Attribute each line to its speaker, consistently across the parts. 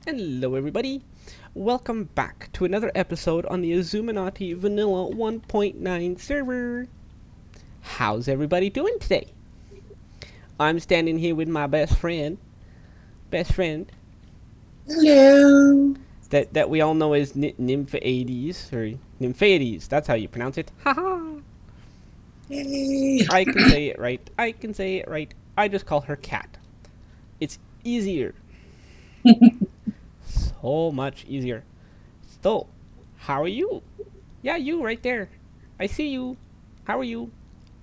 Speaker 1: Hello everybody! Welcome back to another episode on the Azuminati Vanilla 1.9 server. How's everybody doing today? I'm standing here with my best friend.
Speaker 2: Hello.
Speaker 1: That we all know as Nymphades, or Nymphades, that's how you pronounce it. Haha!
Speaker 2: Yay.
Speaker 1: I can say it right. I just call her Cat. It's easier. So much easier. So, how are you? Yeah, you right there. I see you. How are you?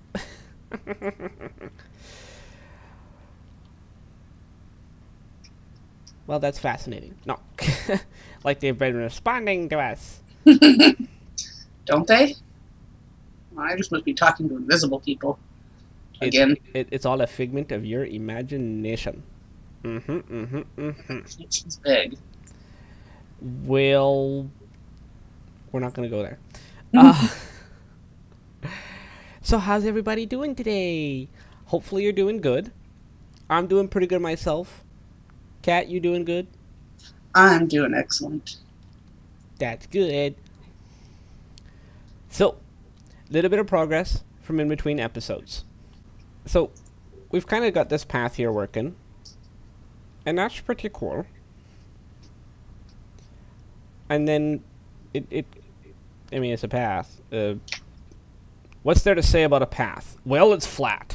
Speaker 1: Well, that's fascinating. No. Like they've been responding to us.
Speaker 2: Don't they? I just must be talking to invisible people. Again.
Speaker 1: It's all a figment of your imagination.
Speaker 2: She's big.
Speaker 1: Well, we're not going to go there. Uh, so, how's everybody doing today? Hopefully, you're doing good. I'm doing pretty good myself. Kat, you doing good?
Speaker 2: I'm doing excellent.
Speaker 1: That's good. So, a little bit of progress from in between episodes. So, we've kind of got this path here working. And that's pretty cool. And then, I mean, it's a path. What's there to say about a path? Well, it's flat.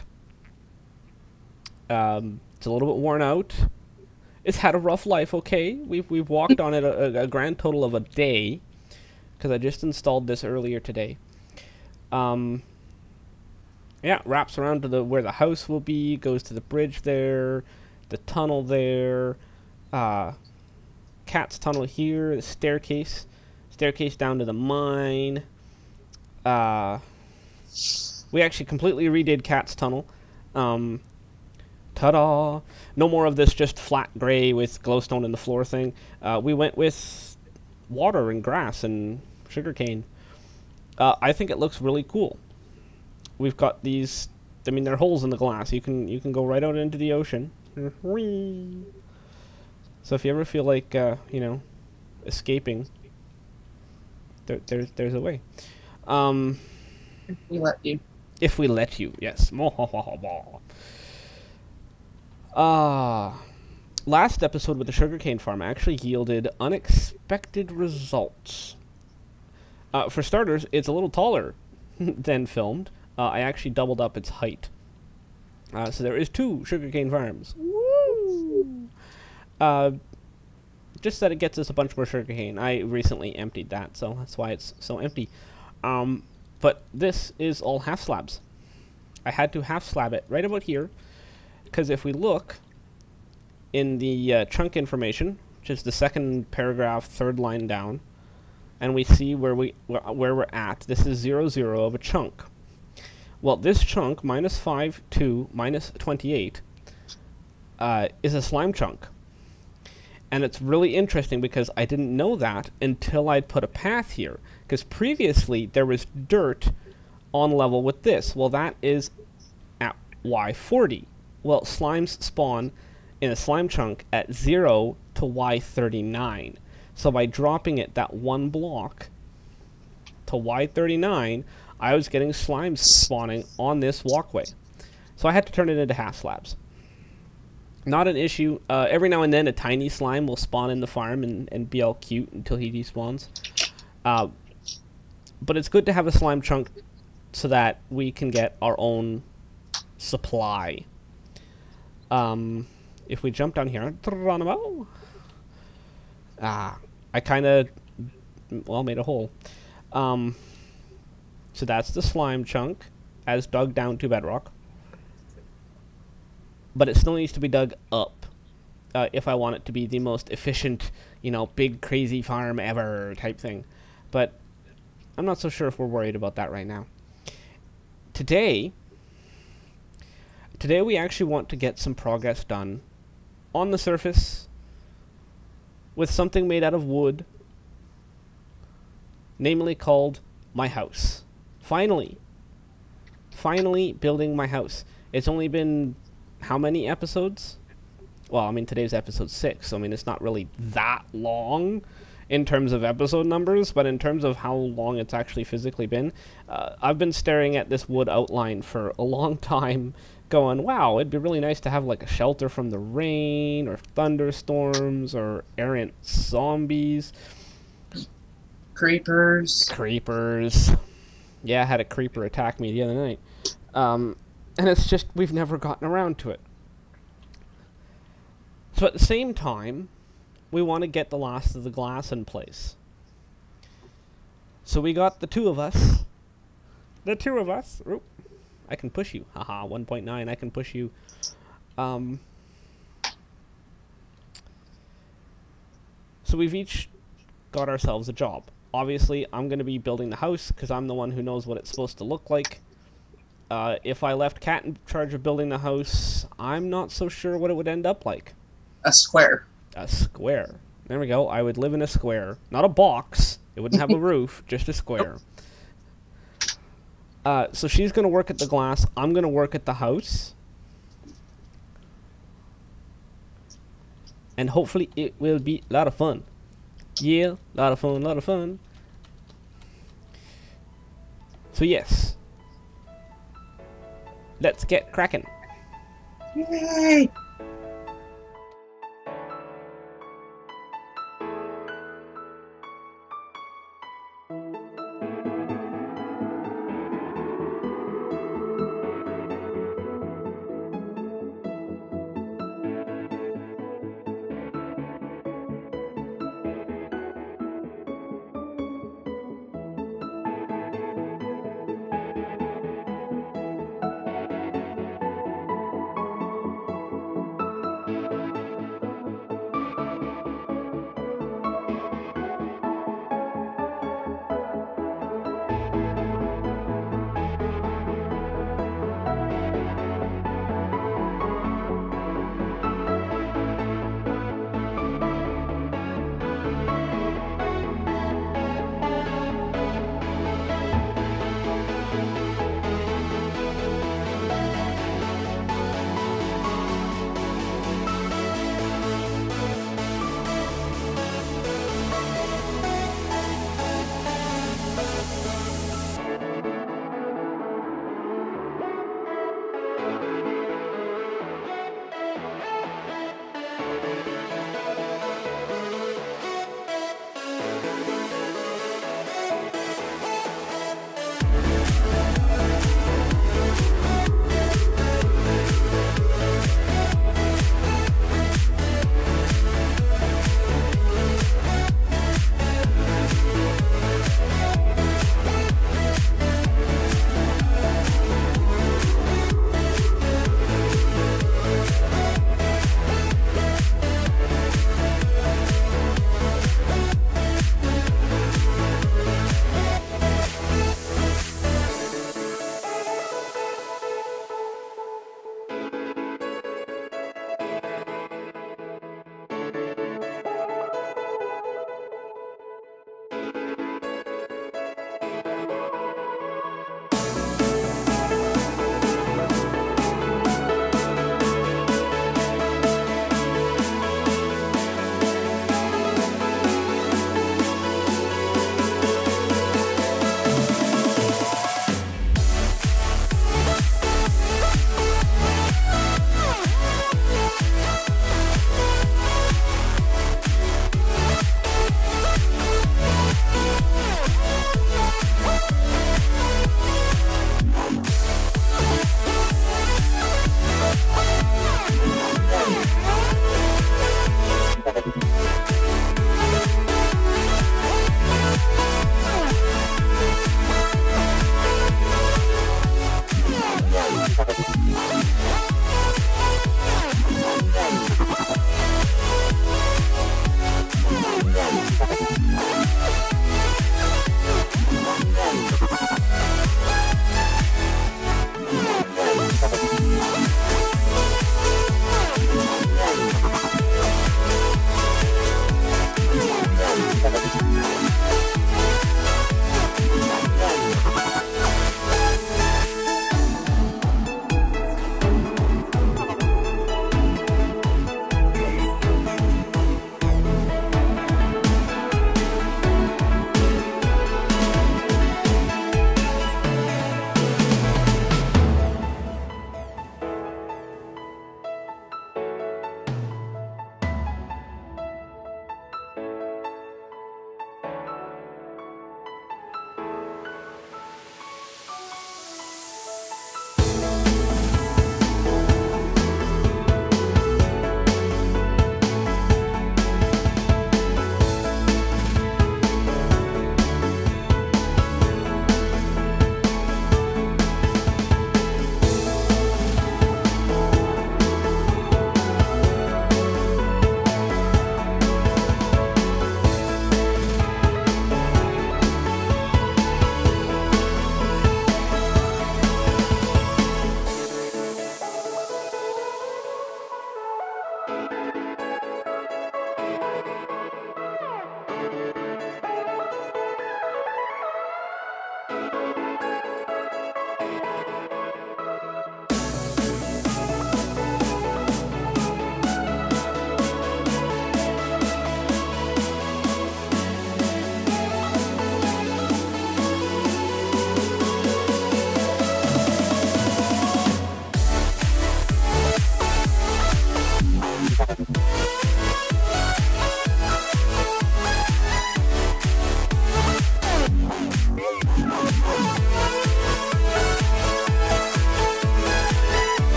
Speaker 1: It's a little bit worn out. It's had a rough life, okay? We've walked on it a grand total of a day. Because I just installed this earlier today. Yeah, wraps around to where the house will be, goes to the bridge there, the tunnel there, Cat's tunnel here, the staircase down to the mine. We actually completely redid Cat's tunnel. Ta-da! No more of this just flat gray with glowstone in the floor thing. We went with water and grass and sugarcane. I think it looks really cool. We've got these. I mean, there are holes in the glass. You can go right out into the ocean. So if you ever feel like escaping, there's a way.
Speaker 2: We let you.
Speaker 1: If we let you, yes. Last episode with the sugarcane farm actually yielded unexpected results. For starters, it's a little taller than filmed. I actually doubled up its height. So there is 2 sugarcane farms. Woo! Just that it gets us a bunch more sugarcane. I recently emptied that, so that's why it's so empty. But this is all half slabs. I had to half slab it right about here, because if we look in the chunk information, which is the second paragraph, 3rd line down, and we see where we're at, this is 0, 0 of a chunk. Well, this chunk, minus 5 to minus 28, is a slime chunk. And it's really interesting because I didn't know that until I'd put a path here. Because previously, there was dirt on level with this. Well, that is at Y40. Well, slimes spawn in a slime chunk at 0 to Y39. So by dropping it that 1 block to Y39, I was getting slimes spawning on this walkway. So I had to turn it into half slabs. Not an issue. Every now and then a tiny slime will spawn in the farm and be all cute until he despawns. But it's good to have a slime chunk so that we can get our own supply. If we jump down here, I kind of, well, made a hole. So that's the slime chunk as dug down to bedrock. But it still needs to be dug up if I want it to be the most efficient, big crazy farm ever type thing. But I'm not so sure if we're worried about that right now. Today we actually want to get some progress done on the surface with something made out of wood, namely called my house. Finally building my house. It's only been how many episodes? Well, I mean, today's episode 6, so I mean, it's not really that long in terms of episode numbers, but in terms of how long it's actually physically been, I've been staring at this wood outline for a long time, going, wow, it'd be really nice to have like a shelter from the rain, or thunderstorms, or errant zombies. Creepers. Yeah, I had a creeper attack me the other night. And it's just, we've never gotten around to it. So at the same time, we want to get the last of the glass in place. So we got the two of us. Oop. I can push you. Haha, 1.9, I can push you. So we've each got ourselves a job. Obviously, I'm going to be building the house, because I'm the one who knows what it's supposed to look like. If I left Kat in charge of building the house, I'm not so sure what it would end up like.
Speaker 2: A square.
Speaker 1: A square. There we go. I would live in a square. Not a box. It wouldn't have a roof, just a square. So she's going to work at the glass. I'm going to work at the house. And hopefully it will be a lot of fun. Yeah, a lot of fun. So yes. Let's get cracking.
Speaker 2: Yay!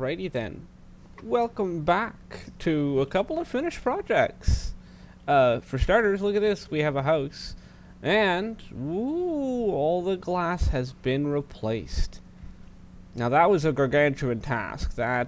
Speaker 1: Alrighty then. Welcome back to a couple of finished projects. For starters, look at this. We have a house. And, ooh, all the glass has been replaced. Now that was a gargantuan task. That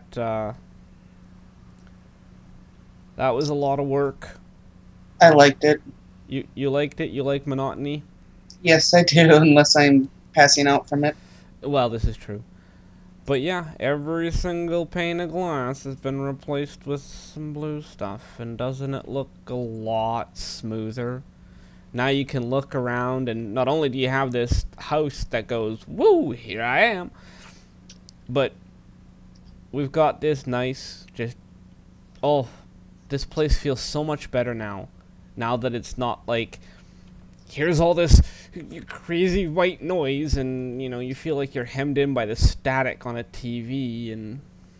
Speaker 1: was a lot of work.
Speaker 2: I liked it.
Speaker 1: You liked it? You like monotony?
Speaker 2: Yes, I do, unless I'm passing out from it.
Speaker 1: Well, this is true. But yeah, every single pane of glass has been replaced with some blue stuff. And doesn't it look a lot smoother? Now you can look around, and not only do you have this house that goes, woo, here I am, but we've got this nice, just, oh, this place feels so much better now. Now that it's not like, here's all this crazy white noise, and, you know, you feel like you're hemmed in by the static on a TV, and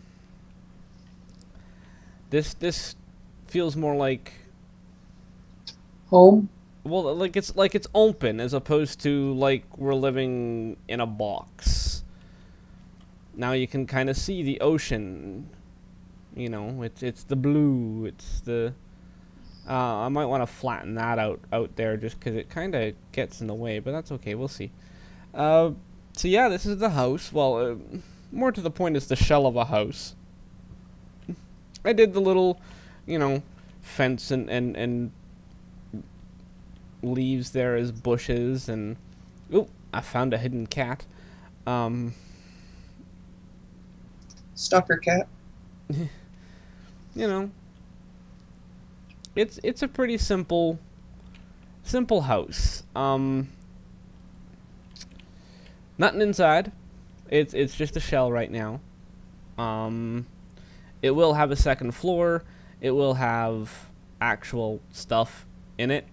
Speaker 1: this feels more like
Speaker 2: home.
Speaker 1: Well, like it's open as opposed to like we're living in a box. Now you can kind of see the ocean. You know, it's the blue. It's the. I might want to flatten that out there just because it kind of gets in the way, but that's okay. We'll see. So yeah, this is the house. Well, more to the point, it's the shell of a house. I did the little, you know, fence and leaves there as bushes, and oh, I found a hidden cat.
Speaker 2: Stalker cat.
Speaker 1: You know, it's a pretty simple house. Nothing inside. It's just a shell right now. It will have a second floor. It will have actual stuff in it.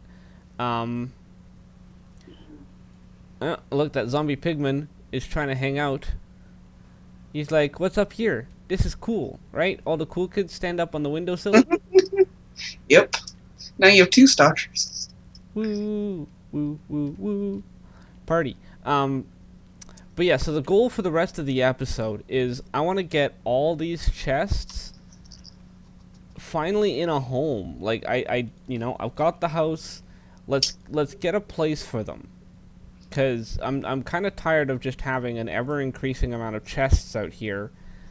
Speaker 1: Look, that zombie pigman is trying to hang out. He's like, what's up here? This is cool, right? All the cool kids stand up on the windowsill.
Speaker 2: Yep. Now you have two stalkers.
Speaker 1: Woo, woo, woo, woo. Party. But yeah, so the goal for the rest of the episode is I want to get all these chests finally in a home. Like, you know, I've got the house. Let's get a place for them, because I'm kind of tired of just having an ever increasing amount of chests out here,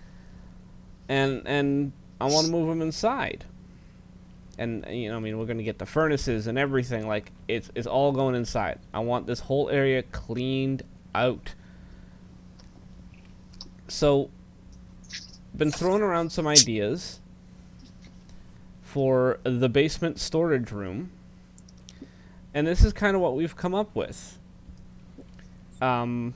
Speaker 1: and I want to move them inside. And you know, I mean, we're gonna get the furnaces and everything. Like, it's all going inside. I want this whole area cleaned out. So, been throwing around some ideas for the basement storage room. And this is kind of what we've come up with. So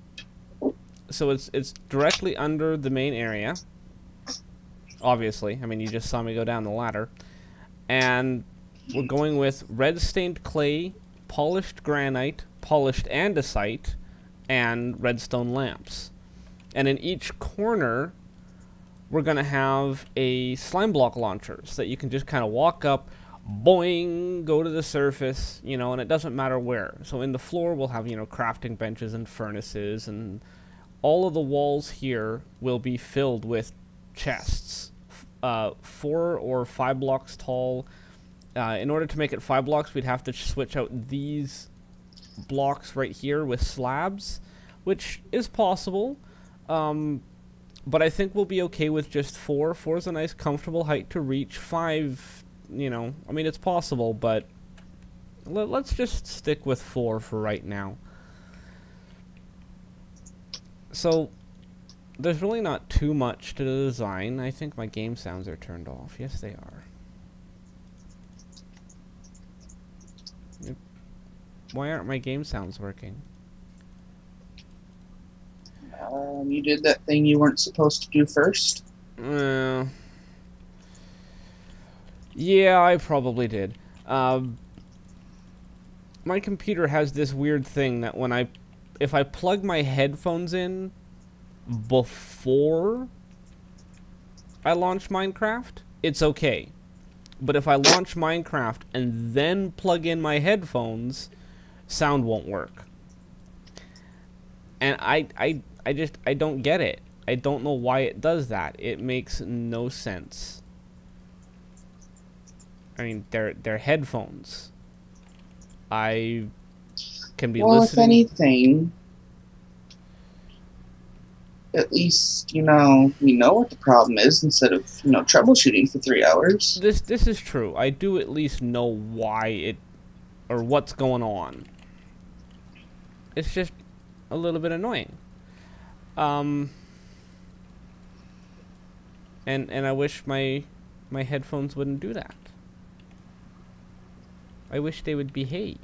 Speaker 1: it's directly under the main area. Obviously, I mean, you just saw me go down the ladder. And we're going with red stained clay, polished granite, polished andesite, and redstone lamps. And in each corner, we're going to have a slime block launcher so that you can just kind of walk up, boing, go to the surface, you know, and it doesn't matter where. So in the floor, we'll have, you know, crafting benches and furnaces, and all of the walls here will be filled with chests, 4 or 5 blocks tall. In order to make it 5 blocks, we'd have to switch out these blocks right here with slabs, which is possible. But I think we'll be okay with just 4. 4 is a nice, comfortable height to reach. 5, you know, I mean, it's possible, but let's just stick with 4 for right now. So, there's really not too much to the design. I think my game sounds are turned off. Yes, they are. Why aren't my game sounds working?
Speaker 2: You did that thing you weren't supposed to do first.
Speaker 1: Yeah, I probably did. My computer has this weird thing that if I plug my headphones in before I launch Minecraft, it's okay. But if I launch Minecraft and then plug in my headphones, sound won't work. And I don't get it. I don't know why it does that. It makes no sense. I mean, they're headphones. I can be
Speaker 2: Well, if
Speaker 1: listening.
Speaker 2: anything, at least, we know what the problem is instead of, troubleshooting for 3 hours.
Speaker 1: This is true. I do at least know why it, or what's going on. It's just a little bit annoying. And I wish my headphones wouldn't do that. I wish they would behave.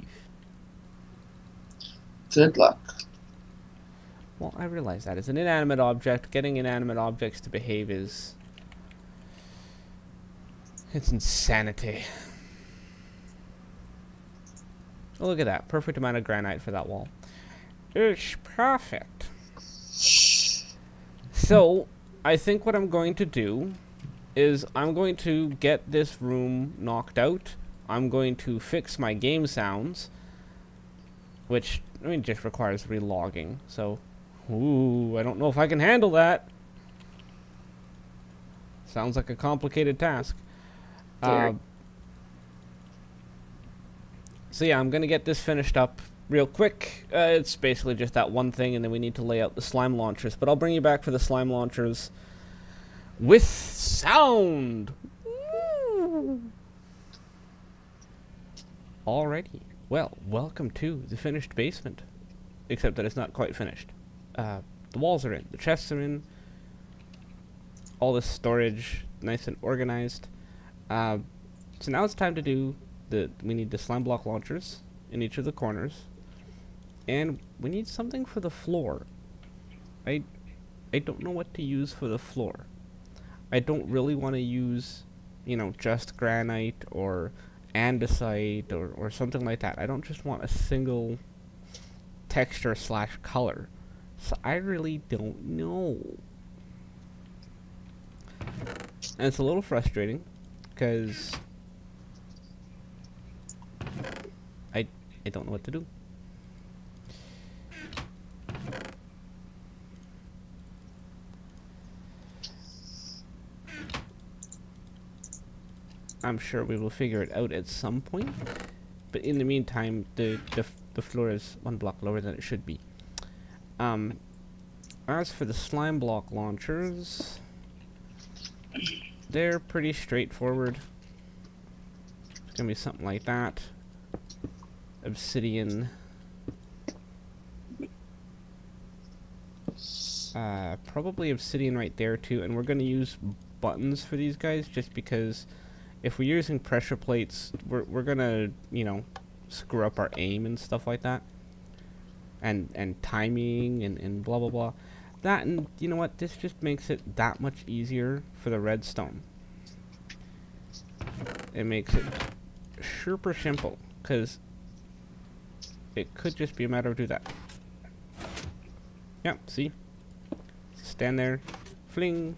Speaker 2: Good luck.
Speaker 1: Well, I realize that. As an inanimate object, getting inanimate objects to behave is... it's insanity. Oh, look at that. Perfect amount of granite for that wall. It's perfect. So, I think what I'm going to do is I'm going to get this room knocked out. I'm going to fix my game sounds, which, I mean, just requires relogging. So, ooh, I don't know if I can handle that. Sounds like a complicated task. So yeah, I'm gonna get this finished up real quick. It's basically just that one thing, and then we need to lay out the slime launchers. But I'll bring you back for the slime launchers with sound. Woo! Alrighty. Well, welcome to the finished basement. Except that it's not quite finished. The walls are in. The chests are in. All this storage, nice and organized. So now it's time to do we need the slime block launchers in each of the corners. And we need something for the floor. I don't know what to use for the floor. I don't really want to use, just granite or andesite or something like that. I don't just want a single texture / color. So I really don't know. And it's a little frustrating because I don't know what to do. I'm sure we will figure it out at some point, but in the meantime, the floor is 1 block lower than it should be. As for the slime block launchers, they're pretty straightforward. It's gonna be something like that. Obsidian. Probably obsidian right there too, and we're gonna use buttons for these guys just because if we're using pressure plates, we're gonna, screw up our aim and stuff like that. And timing and blah blah blah. That, and you know what, this just makes it that much easier for the redstone. It makes it super simple, because it could just be a matter of do that. Yeah, see? Stand there, fling.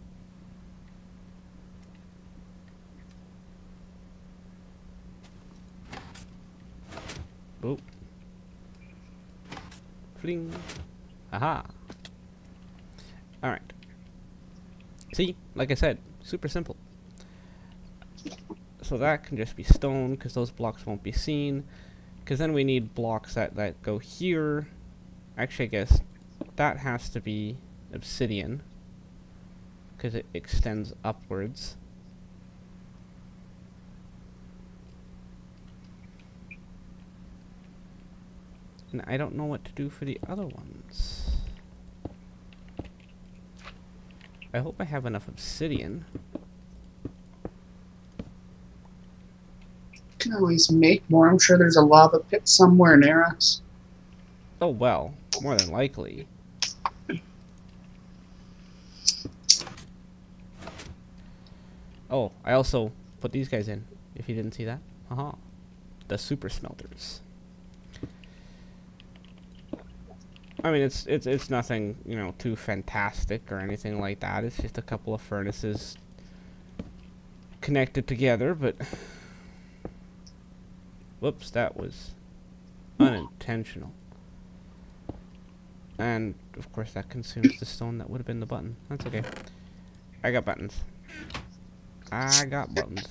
Speaker 1: Boop. Fling. Aha. Alright. See? Like I said, super simple. So that can just be stone, because those blocks won't be seen. Because then we need blocks that go here. Actually, I guess that has to be obsidian, because it extends upwards. And I don't know what to do for the other ones. I hope I have enough obsidian.
Speaker 2: Can always make more. I'm sure there's a lava pit somewhere near us.
Speaker 1: Oh, well, more than likely. Oh, I also put these guys in, if you didn't see that. Haha. The super smelters. I mean, it's nothing, too fantastic or anything like that. It's just a couple of furnaces connected together, but whoops, that was unintentional. And, of course, that consumes the stone that would have been the button. That's okay. I got buttons. I got buttons.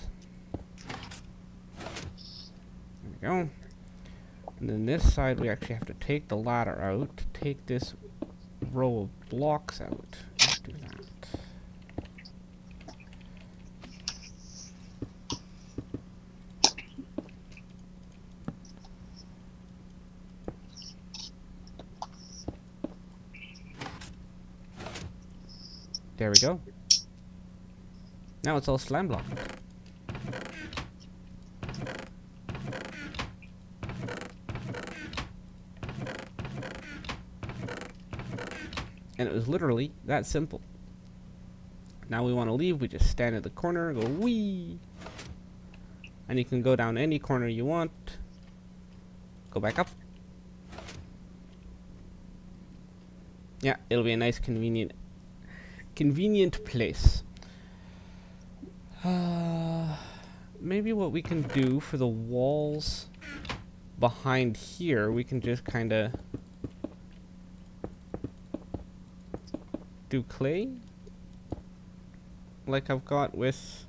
Speaker 1: There we go. And then this side, we actually have to take the ladder out, take this row of blocks out. Let's do that. There we go. Now it's all slam blocked. And it was literally that simple. Now we want to leave, we just stand at the corner, go wee! And you can go down any corner you want. Go back up. Yeah, it'll be a nice convenient place. Maybe what we can do for the walls behind here, we can just kind of do clay like I've got with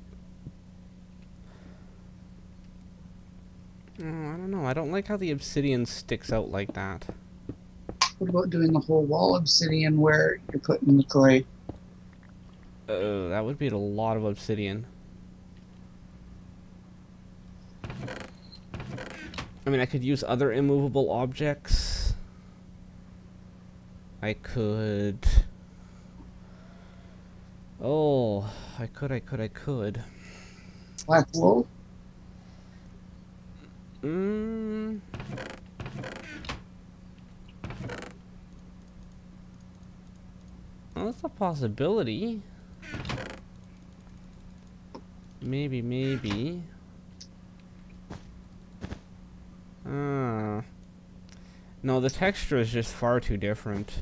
Speaker 1: I don't know, I don't like how the obsidian sticks out like that.
Speaker 2: What about doing the whole wall obsidian where you're putting the clay?
Speaker 1: That would be a lot of obsidian. I mean, I could use other immovable objects. I could... Oh, I could.
Speaker 2: Black wool?
Speaker 1: Well, that's a possibility. Maybe. No, the texture is just far too different.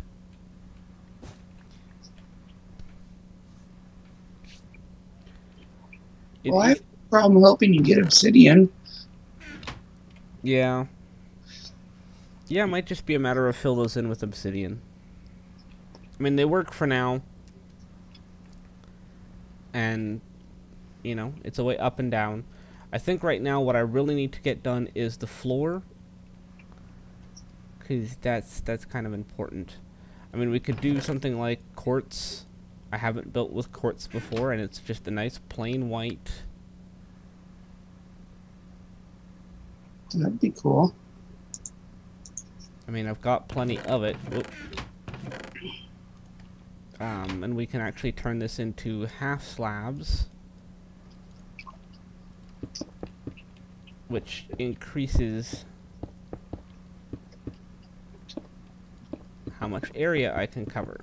Speaker 2: Well, I have no problem helping you get obsidian.
Speaker 1: Yeah. Yeah, it might just be a matter of fill those in with obsidian. I mean, they work for now. And, you know, it's a way up and down. I think right now what I really need to get done is the floor. Because that's kind of important. I mean, we could do something like quartz. I haven't built with quartz before, and it's just a nice plain white.
Speaker 2: That'd be cool.
Speaker 1: I mean, I've got plenty of it. Whoop. And we can actually turn this into half slabs, which increases how much area I can cover.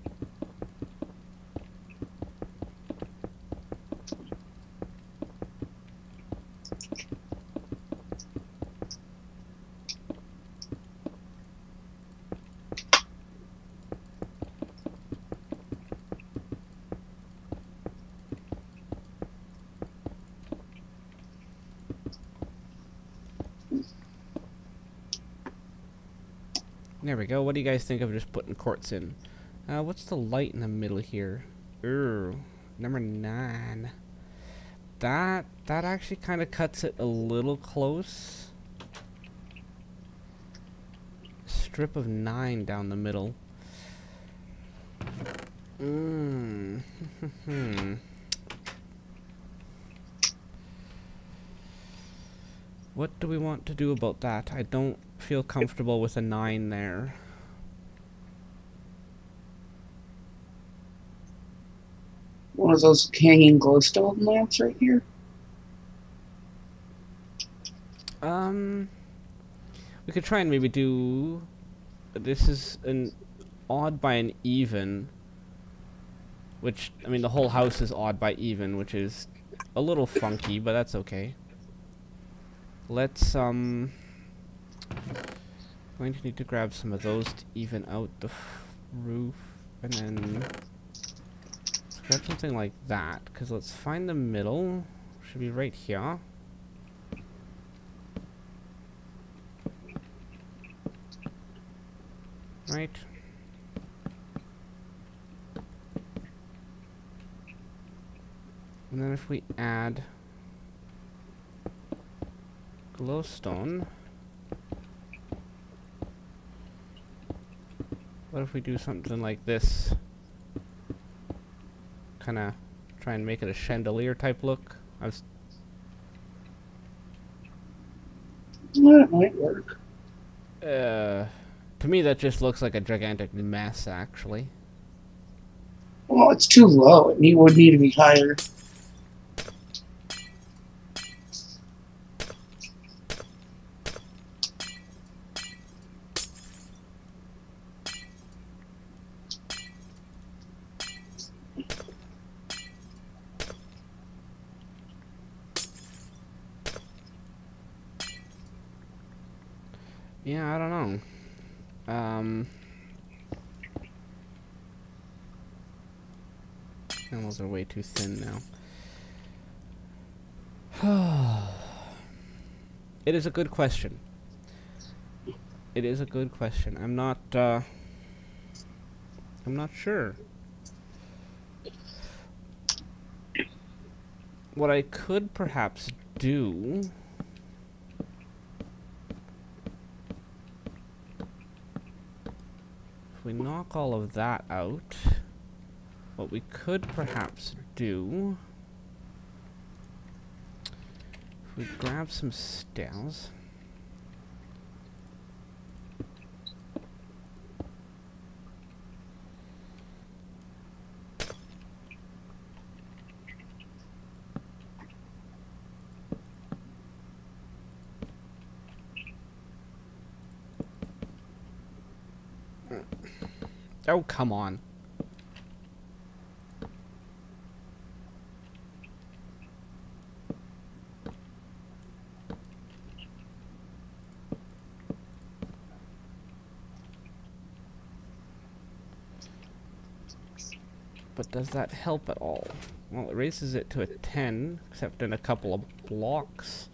Speaker 1: There we go. What do you guys think of just putting quartz in? What's the light in the middle here? Number 9. That actually kind of cuts it a little close. Strip of 9 down the middle. What do we want to do about that? I don't feel comfortable with a 9 there.
Speaker 2: One of those hanging glowstone lamps right here.
Speaker 1: We could try and maybe do... This is an odd by an even. Which, I mean, the whole house is odd by even, which is a little funky, but that's okay. Let's, going to need to grab some of those to even out the roof, and then let's grab something like that, because let's find the middle. Should be right here. Right. And then if we add glowstone, what if we do something like this? Kind of try and make it a chandelier type look.
Speaker 2: That might work.
Speaker 1: To me that just looks like a gigantic mess, actually.
Speaker 2: Well, it's too low. It would need to be higher.
Speaker 1: Yeah, I don't know. Animals are way too thin now. It is a good question. It is a good question. I'm not sure. What I could perhaps do... If we knock all of that out, what we could perhaps do... If we grab some stairs... Oh, come on. But does that help at all? Well, it raises it to a 10, except in a couple of blocks.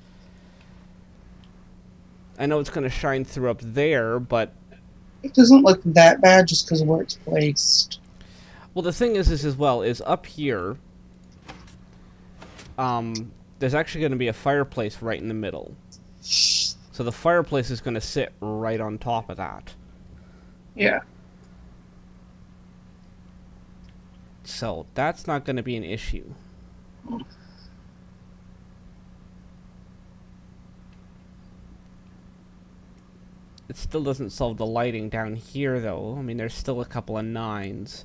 Speaker 1: I know it's going to shine through up there, but...
Speaker 2: It doesn't look that bad just because of where it's placed.
Speaker 1: Well, the thing is as well, is up here, there's actually going to be a fireplace right in the middle. So the fireplace is going to sit right on top of that.
Speaker 2: Yeah.
Speaker 1: So that's not going to be an issue. It still doesn't solve the lighting down here, though. I mean, there's still a couple of 9s.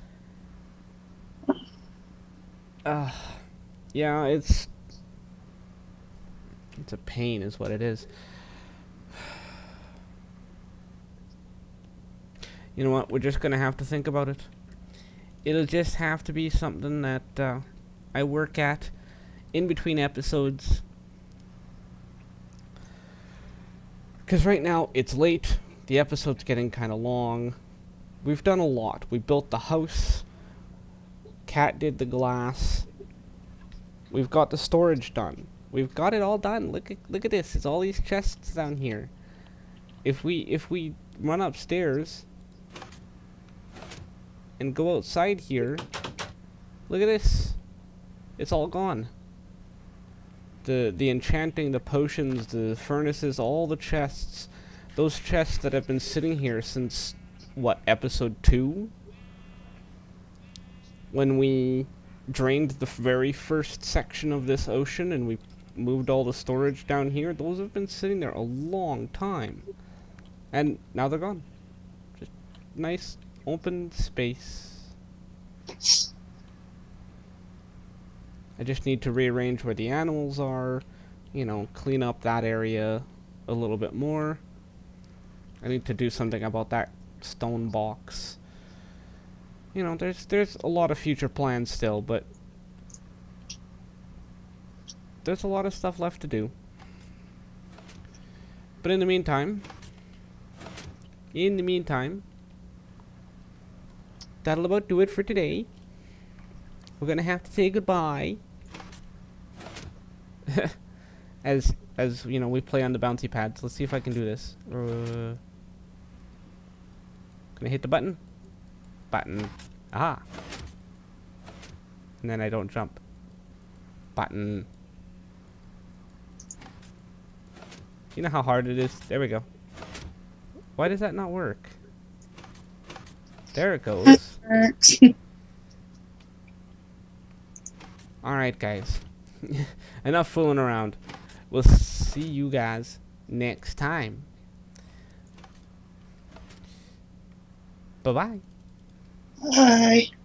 Speaker 1: Yeah, it's a pain is what it is. You know what? We're just going to have to think about it. It'll just have to be something that I work at in between episodes. Because right now, it's late. The episode's getting kind of long. We've done a lot. We built the house. Cat did the glass. We've got the storage done. We've got it all done. Look at this. It's all these chests down here. If we run upstairs and go outside here, look at this. It's all gone. The enchanting, the potions, the furnaces, all the chests. Those chests that have been sitting here since, what, episode 2? When we drained the very first section of this ocean and we moved all the storage down here. Those have been sitting there a long time. And now they're gone. Just nice open space. I just need to rearrange where the animals are, you know, clean up that area a little bit more. I need to do something about that stone box. You know, there's a lot of future plans still, but there's a lot of stuff left to do. But in the meantime, that'll about do it for today. We're gonna have to say goodbye. as you know, we play on the bouncy pads. Let's see if I can do this. Can I hit the button? Button. Aha. And then I don't jump. button. You know how hard it is? There we go. Why does that not work? There it goes. Alright, guys. Enough fooling around. We'll see you guys next time. Bye-bye.
Speaker 2: Bye.